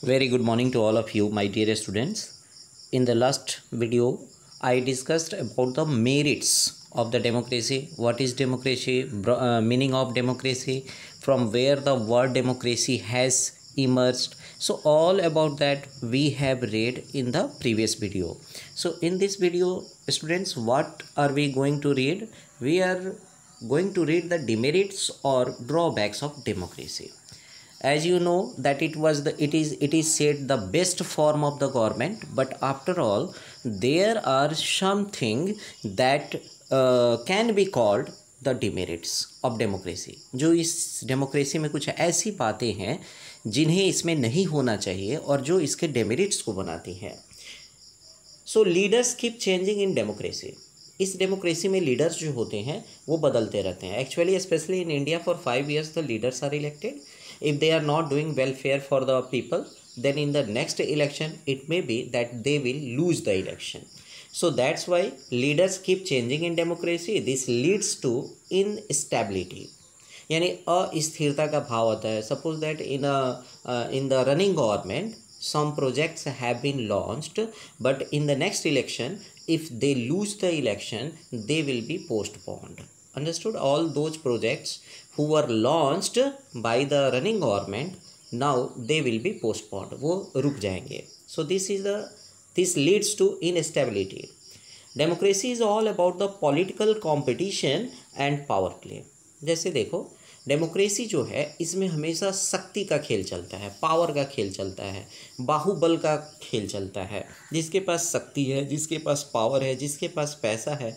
Very good morning to all of you, my dear students. In the last video, I discussed about the merits of the democracy. What is democracy? Meaning of democracy, from where the word democracy has emerged. So all about that we have read in the previous video. So in this video, students, what are we going to read? We are going to read the demerits or drawbacks of democracy. As you know that it is said the best form of the government, but after all there are something that can be called the demerits of democracy. जो इस democracy में कुछ ऐसी बातें हैं जिन्हें इसमें नहीं होना चाहिए और जो इसके डेमेरिट्स को बनाती हैं. So leaders keep changing in democracy. इस डेमोक्रेसी में लीडर्स जो होते हैं वो बदलते रहते हैं. Actually specially in India for 5 years the leaders are elected. If they are not doing welfare for the people, then in the next election it may be that they will lose the election. So that's why leaders keep changing in democracy. This leads to instability, यानी अस्थिरता का भाव आता है. Suppose that in the running government some projects have been launched, but in the next election if they lose the election they will be postponed. Understood? All those projects who were launched by the running government, now they will be postponed. वो रुक जाएंगे. So this leads to instability. Democracy is all about the political competition and power play. जैसे देखो democracy जो है इसमें हमेशा शक्ति का खेल चलता है, पावर का खेल चलता है, बाहुबल का खेल चलता है. जिसके पास शक्ति है, जिसके पास पावर है, जिसके पास पैसा है,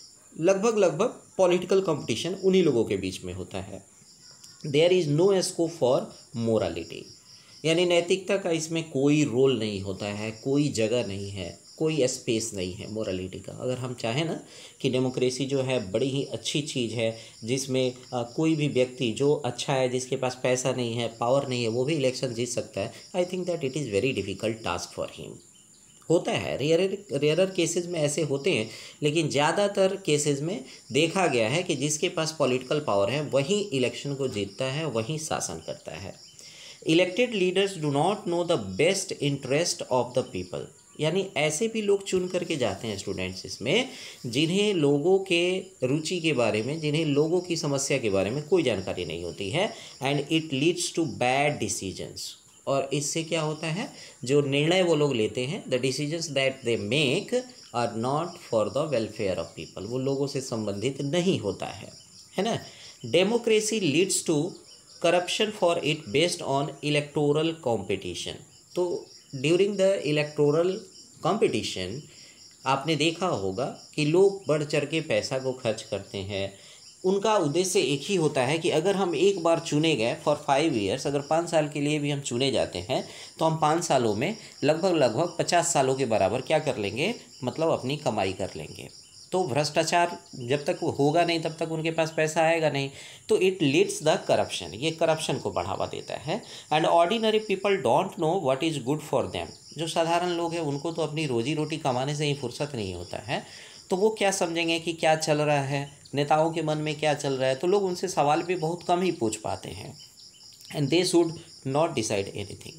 लगभग पॉलिटिकल कंपटीशन उन्हीं लोगों के बीच में होता है. There is no scope for morality, यानी नैतिकता का इसमें कोई रोल नहीं होता है, कोई जगह नहीं है, कोई स्पेस नहीं है मोरालिटी का. अगर हम चाहें ना कि डेमोक्रेसी जो है बड़ी ही अच्छी चीज़ है जिसमें कोई भी व्यक्ति जो अच्छा है, जिसके पास पैसा नहीं है, पावर नहीं है, वो भी इलेक्शन जीत सकता है. I think that it is very difficult task for him. होता है, रेयरर केसेस में ऐसे होते हैं, लेकिन ज़्यादातर केसेस में देखा गया है कि जिसके पास पॉलिटिकल पावर है वही इलेक्शन को जीतता है, वही शासन करता है. Elected leaders do not know the best interest of the people, यानी ऐसे भी लोग चुन करके जाते हैं स्टूडेंट्स इसमें जिन्हें लोगों के रुचि के बारे में, जिन्हें लोगों की समस्या के बारे में कोई जानकारी नहीं होती है. And it leads to bad decisions. और इससे क्या होता है, जो निर्णय वो लोग लेते हैं, the decisions that they make are not for the welfare of people, वो लोगों से संबंधित नहीं होता है ना. Democracy leads to corruption for it based on electoral competition. तो ड्यूरिंग द इलेक्टोरल कॉम्पिटिशन आपने देखा होगा कि लोग बढ़ चढ़ के पैसा को खर्च करते हैं. उनका उद्देश्य एक ही होता है कि अगर हम एक बार चुने गए फॉर 5 years, अगर 5 साल के लिए भी हम चुने जाते हैं तो हम 5 सालों में लगभग 50 सालों के बराबर क्या कर लेंगे, मतलब अपनी कमाई कर लेंगे. तो भ्रष्टाचार जब तक होगा नहीं तब तक उनके पास पैसा आएगा नहीं. तो इट लीड्स द करप्शन, ये करप्शन को बढ़ावा देता है. And ordinary people don't know what is good for them. जो साधारण लोग हैं उनको तो अपनी रोजी रोटी कमाने से ही फुर्सत नहीं होता है, तो वो क्या समझेंगे कि क्या चल रहा है, नेताओं के मन में क्या चल रहा है. तो लोग उनसे सवाल भी बहुत कम ही पूछ पाते हैं. And they should not decide anything.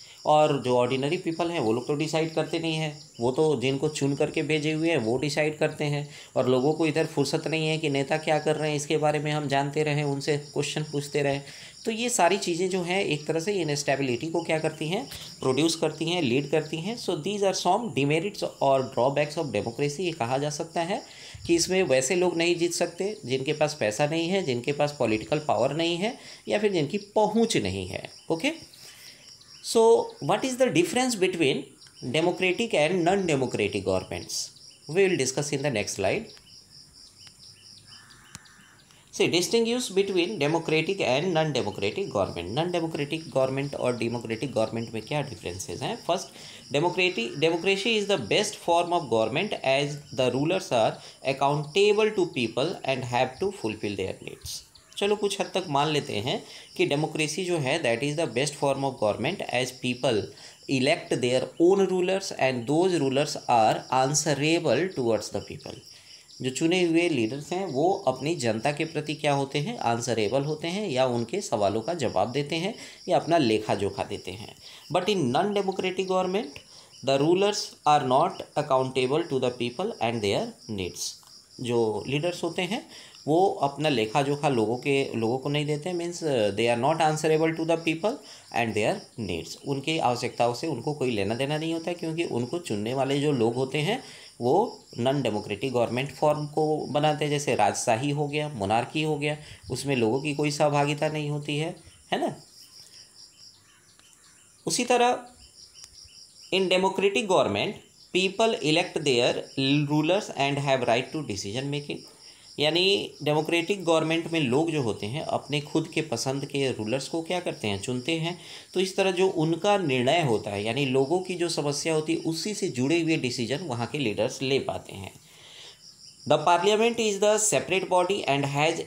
और जो ऑर्डिनरी पीपल हैं वो लोग तो डिसाइड करते नहीं हैं, वो तो जिनको चुन करके भेजे हुए हैं वो डिसाइड करते हैं. और लोगों को इधर फुर्सत नहीं है कि नेता क्या कर रहे हैं इसके बारे में हम जानते रहें, उनसे क्वेश्चन पूछते रहें. तो ये सारी चीज़ें जो हैं एक तरह से इनस्टेबिलिटी को क्या करती हैं, प्रोड्यूस करती हैं, लीड करती हैं. So these are some demerits और ड्रॉबैक्स ऑफ डेमोक्रेसी. ये कहा जा सकता है कि इसमें वैसे लोग नहीं जीत सकते जिनके पास पैसा नहीं है, जिनके पास पॉलिटिकल पावर नहीं है, या फिर जिनकी पहुंच नहीं है. Okay, so what is the difference between democratic and non democratic governments, we will discuss in the next slide. See, distinguish between democratic and non-democratic government. Non-democratic government और democratic government में क्या differences हैं? First, democracy is the best form of government as the rulers are accountable to people and have to fulfill their needs. चलो कुछ हद तक मान लेते हैं कि डेमोक्रेसी जो है that is the best form of government as people elect their own rulers and those rulers are answerable towards the people. जो चुने हुए लीडर्स हैं वो अपनी जनता के प्रति क्या होते हैं, आंसरेबल होते हैं, या उनके सवालों का जवाब देते हैं या अपना लेखा जोखा देते हैं। But in non democratic government the rulers are not accountable to the people and their needs. जो लीडर्स होते हैं वो अपना लेखा जोखा लोगों को नहीं देते, means they are not answerable to the people and their needs. उनकी आवश्यकताओं से उनको कोई लेना देना नहीं होता है, क्योंकि उनको चुनने वाले जो लोग होते हैं वो नॉन डेमोक्रेटिक गवर्नमेंट फॉर्म को बनाते हैं। जैसे राजशाही हो गया, मोनार्की हो गया, उसमें लोगों की कोई सहभागिता नहीं होती है ना। उसी तरह in democratic government people elect their rulers and have right to decision making. यानी डेमोक्रेटिक गवर्नमेंट में लोग जो होते हैं अपने खुद के पसंद के रूलर्स को क्या करते हैं, चुनते हैं। तो इस तरह जो उनका निर्णय होता है, यानी लोगों की जो समस्या होती है उसी से जुड़े हुए डिसीजन वहाँ के लीडर्स ले पाते हैं। The parliament is the separate body and has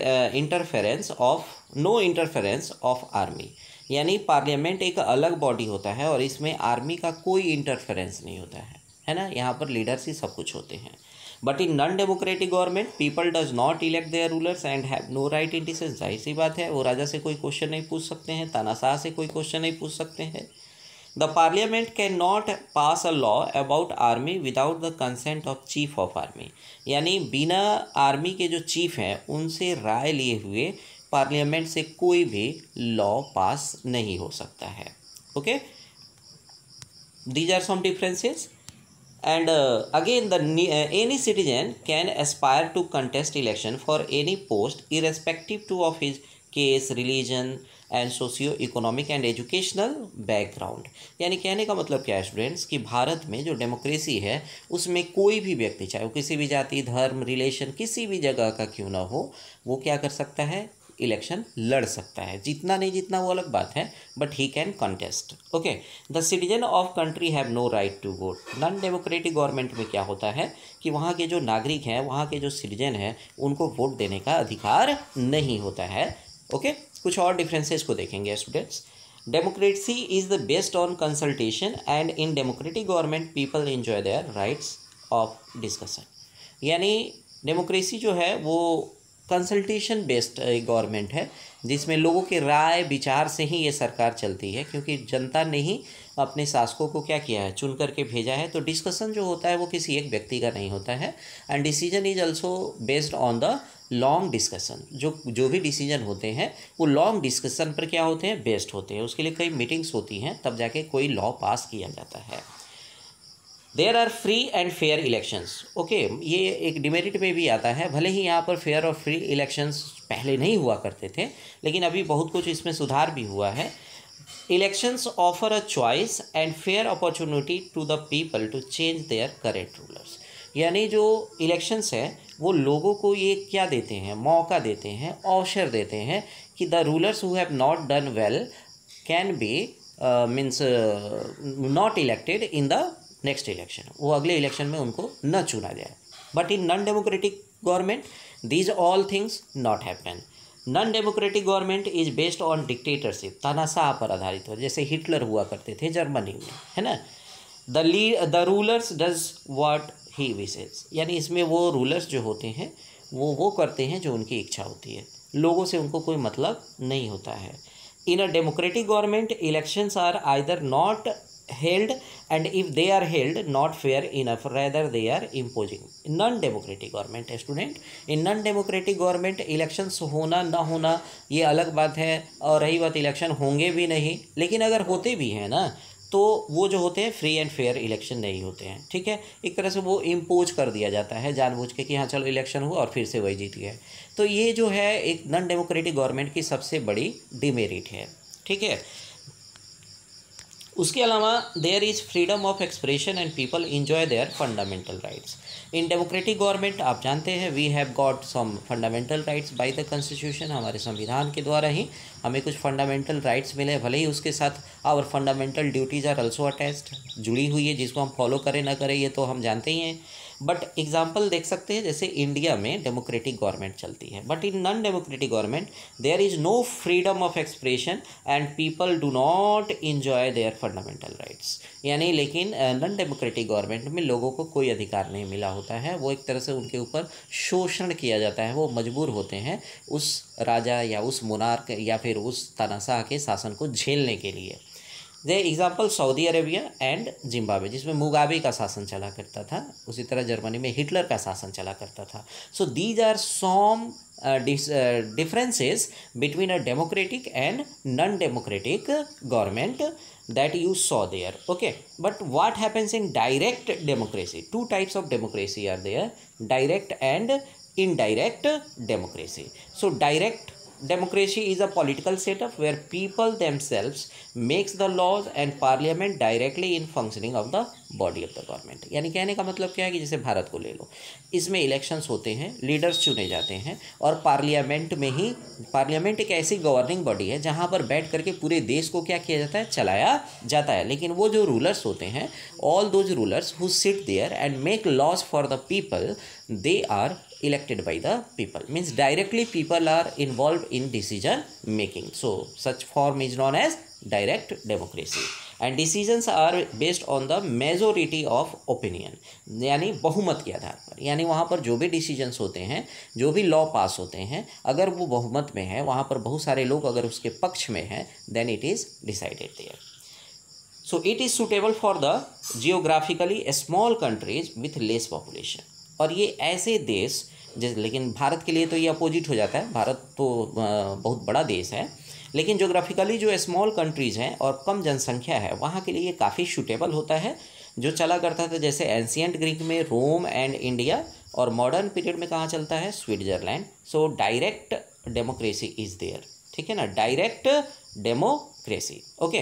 no interference of army. यानी पार्लियामेंट एक अलग बॉडी होता है और इसमें आर्मी का कोई इंटरफेरेंस नहीं होता है ना। यहाँ पर लीडर्स ही सब कुछ होते हैं। But in non democratic government people does not elect their rulers and have no right in decision. जाहिर सी बात है, वो राजा से कोई क्वेश्चन नहीं पूछ सकते हैं, तानाशाह से कोई क्वेश्चन नहीं पूछ सकते हैं। The parliament can not pass a law about army without the consent of chief of army. यानी बिना आर्मी के जो चीफ हैं उनसे राय लिए हुए पार्लियामेंट से कोई भी लॉ पास नहीं हो सकता है। Okay, these are some differences. And again, any citizen can aspire to contest election for any post irrespective to of his caste, religion and socio-economic and educational background। यानी कहने का मतलब क्या है स्टूडेंट्स, कि भारत में जो डेमोक्रेसी है उसमें कोई भी व्यक्ति, चाहे वो किसी भी जाति, धर्म, रिलेशन, किसी भी जगह का क्यों ना हो, वो क्या कर सकता है, इलेक्शन लड़ सकता है। जीतना नहीं जीतना वो अलग बात है, but he can contest. Okay, the citizen of country have no right to vote. Non democratic government में क्या होता है कि वहाँ के जो नागरिक हैं, वहाँ के जो सिटीजन हैं, उनको वोट देने का अधिकार नहीं होता है। ओके, कुछ और डिफरेंसेस को देखेंगे students. Democracy is the based on consultation and in democratic government people enjoy their rights of discussion. यानी डेमोक्रेसी जो है वो कंसल्टेशन बेस्ड गवर्नमेंट है, जिसमें लोगों के राय विचार से ही ये सरकार चलती है, क्योंकि जनता ने ही अपने शासकों को क्या किया है, चुन करके भेजा है। तो डिस्कशन जो होता है वो किसी एक व्यक्ति का नहीं होता है। And decision is also based on the long discussion. जो भी डिसीजन होते हैं वो लॉन्ग डिस्कशन पर क्या होते हैं, बेस्ड होते हैं। उसके लिए कई मीटिंग्स होती हैं, तब जाके कोई लॉ पास किया जाता है। There are free and fair elections. Okay, ये एक डिमेरिट में भी आता है। भले ही यहाँ पर फेयर और फ्री इलेक्शंस पहले नहीं हुआ करते थे, लेकिन अभी बहुत कुछ इसमें सुधार भी हुआ है। Elections offer a choice and fair opportunity to the people to change their current rulers. यानी जो इलेक्शंस है वो लोगों को ये क्या देते हैं, मौका देते हैं, अवसर देते हैं कि the rulers who have not done well can be means not elected in the next election. वो अगले इलेक्शन में उनको न चुना जाए। But in non democratic government these all things not happen. Non democratic government is based on dictatorship, तानाशाह पर आधारित हो, जैसे हिटलर हुआ करते थे जर्मनी में, है ना। The rulers does what he wishes. यानी इसमें वो रूलर्स जो होते हैं वो करते हैं जो उनकी इच्छा होती है, लोगों से उनको कोई मतलब नहीं होता है। In a democratic government elections are either not held and if they are held not fair enough rather they are imposing। Non democratic government student, in non democratic government elections होना ना होना ये अलग बात है, और रही बात इलेक्शन होंगे भी नहीं, लेकिन अगर होते भी हैं ना तो वो जो होते हैं फ्री एंड फेयर इलेक्शन नहीं होते हैं। ठीक है, एक तरह से वो इम्पोज कर दिया जाता है जानबूझ के कि हाँ चलो इलेक्शन हुआ और फिर से वही जीत गए। तो ये जो है एक नॉन डेमोक्रेटिक गवर्नमेंट की सबसे बड़ी डिमेरिट है। ठीक है, उसके अलावा there is freedom of expression and people enjoy their fundamental rights. In democratic government आप जानते हैं we have got some fundamental rights by the constitution. हमारे संविधान के द्वारा ही हमें कुछ फंडामेंटल राइट्स मिले, भले ही उसके साथ our fundamental duties are also attached, जुड़ी हुई है, जिसको हम फॉलो करें ना करें ये तो हम जानते ही हैं। बट एग्जाम्पल देख सकते हैं, जैसे इंडिया में डेमोक्रेटिक गवर्नमेंट चलती है, but in non democratic government there is no freedom of expression and people do not enjoy their fundamental rights. यानी लेकिन नॉन डेमोक्रेटिक गवर्नमेंट में लोगों को कोई अधिकार नहीं मिला होता है, वो एक तरह से उनके ऊपर शोषण किया जाता है, वो मजबूर होते हैं उस राजा या उस मोनार्क या फिर उस तानाशाह के शासन को झेलने के लिए। The example Saudi Arabia and Zimbabwe, जिसमें मुगाबे का शासन चला करता था, उसी तरह जर्मनी में हिटलर का शासन चला करता था। So these are some differences between a democratic and non-democratic government that you saw there. Okay, but what happens in direct democracy? Two types of democracy are there, direct and indirect democracy. So direct democracy is a political setup where people themselves makes the laws and parliament directly in functioning of the body of the government। यानी कहने का मतलब क्या है कि जैसे भारत को ले लो, इसमें इलेक्शंस होते हैं, लीडर्स चुने जाते हैं और पार्लियामेंट में ही, पार्लियामेंट एक ऐसी गवर्निंग बॉडी है जहां पर बैठ करके पूरे देश को क्या किया जाता है, चलाया जाता है। लेकिन वो जो रूलर्स होते हैं, all those rulers who sit there and make laws for the people, they are elected by the people, means directly people are involved in decision making. So such form is known as direct democracy and decisions are based on the majority of opinion, यानी बहुमत के आधार पर। यानी वहाँ पर जो भी decisions होते हैं, जो भी लॉ पास होते हैं, अगर वो बहुमत में है, वहाँ पर बहुत सारे लोग अगर उसके पक्ष में हैं, then it is decided there. So it is suitable for the geographically small countries with less population। और ये ऐसे देश जैसे, लेकिन भारत के लिए तो ये अपोजिट हो जाता है, भारत तो बहुत बड़ा देश है, लेकिन जोग्राफिकली जो स्मॉल कंट्रीज़ हैं और कम जनसंख्या है, वहाँ के लिए ये काफ़ी सूटेबल होता है। जो चला करता था जैसे एंशियंट ग्रीक में रोम एंड इंडिया, और मॉडर्न पीरियड में कहाँ चलता है, Switzerland. So direct democracy is there, ठीक है ना, direct democracy. Okay,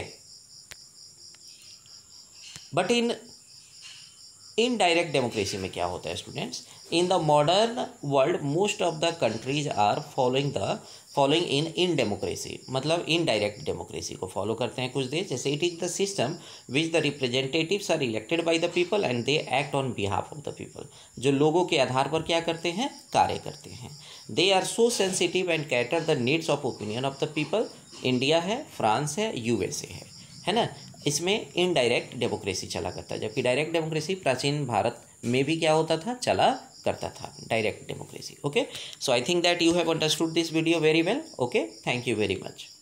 but in indirect democracy में क्या होता है students? In the modern world most of the countries are following in democracy, मतलब इनडायरेक्ट डेमोक्रेसी को फॉलो करते हैं कुछ देश। जैसे it is the system which the representatives are elected by the people and they act on behalf of the people, जो लोगों के आधार पर क्या करते हैं, कार्य करते हैं। They are so sensitive and cater the needs of opinion of the people. India है, फ्रांस है, यूएसए है ना, इसमें इनडायरेक्ट डेमोक्रेसी चला करता है, जबकि डायरेक्ट डेमोक्रेसी प्राचीन भारत में भी क्या होता था, चला करता था, direct democracy. Okay, so I think that you have understood this video very well. Okay, thank you very much.